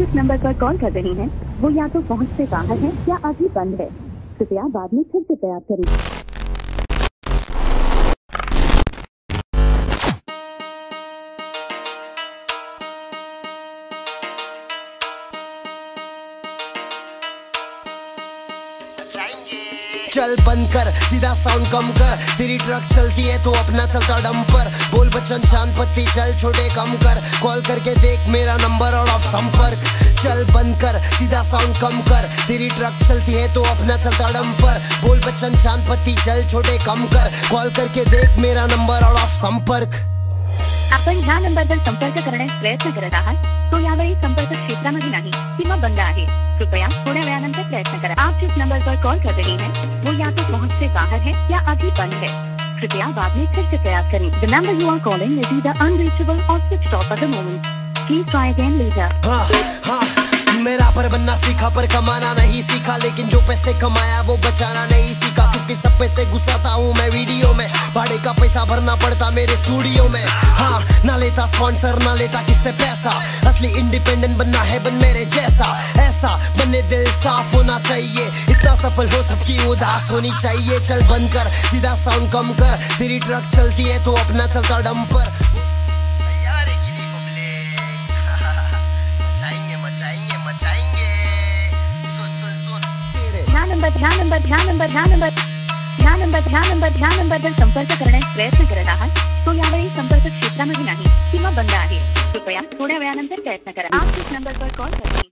जिस नंबर पर कॉल कर रही हैं वो या तो पहुंच से बाहर है या अभी बंद है। कृपया बाद में फिर से प्रयास करें। चल बंद कर, सीधा साउंड कम कर, तेरी ट्रक चलती है तो अपना चलता डंपर। बोल बच्चन शांत पत्ती चल छोटे कम कर, कॉल करके देख मेरा नंबर और ऑफ संपर्क। चल बंद कर, सीधा साउंड कम कर, तेरी ट्रक चलती है तो अपना चलता डंपर। बोल बच्चन शांत पत्ती चल छोटे कम कर, कॉल करके देख मेरा नंबर और ऑफ संपर्क। आपण ह्या नंबरवर संपर्क करण्यास प्रयत्न करत आहात तो यावेळी संपर्क क्षेत्रामध्ये नाही किंवा बंद आहे। कृपया थोड्या वेळानंतर प्रयत्न करा। आप जिस नंबर पर कॉल कर रही हैं वो या तो पहुंच से बाहर है या अभी बंद है। कृपया बाद में फिर से प्रयास करें। The number you are calling is either unreachable or switched off at the moment. Please try again later. मेरा पर बनना सीखा पर कमाना नहीं सीखा, लेकिन जो पैसे कमाया वो बचाना नहीं सीखा। क्योंकि सब पैसे घुसाता हूँ मैं वीडियो में, भाड़े का पैसा भरना पड़ता मेरे स्टूडियो में। हाँ, ना लेता स्पॉन्सर ना लेता किससे पैसा, असली इंडिपेंडेंट बनना है बन मेरे जैसा। ऐसा बने दिल साफ होना चाहिए, इतना सफल हो सबकी उदास होनी चाहिए। चल बंद कर, सीधा साउंड कम कर, तेरी ट्रक चलती है तो अपना चलता डंपर। ह्या नंबरवर संपर्क करण्यास प्रयत्न करत आहात तो यावेळी संपर्क क्षेत्रामध्ये नाही किंवा बंद आहे। कृपया थोड्या वेळानंतर प्रयत्न करा। आप जिस नंबर पर कॉल कर रही हैं